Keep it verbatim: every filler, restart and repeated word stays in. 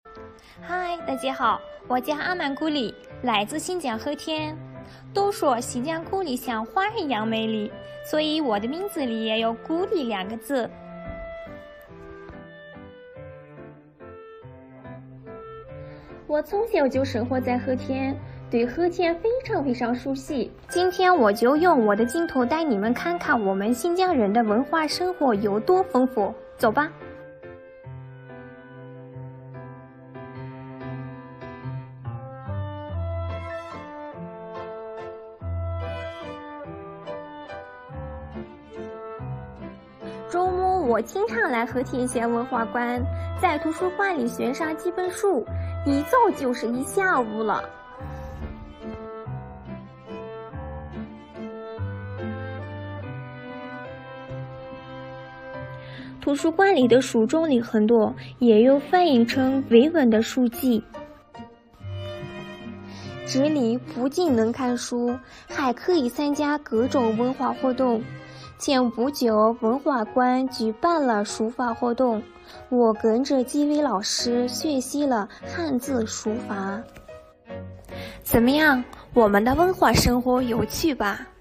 嗨，大家好，我叫阿曼古里，来自新疆和田。都说新疆古里像花儿一样美丽，所以我的名字里也有古里两个字。我从小就生活在和田，对和田非常非常熟悉。今天我就用我的镜头带你们看看我们新疆人的文化生活有多丰富。走吧。周末我经常来和田县文化馆，在图书馆里选上几本书，一走就是一下午了。图书馆里的书种类很多，也有翻译成维文的书籍。这里不仅能看书，还可以参加各种文化活动。前不久，文化馆举办了书法活动，我跟着几位老师学习了汉字书法。怎么样，我们的文化生活有趣吧？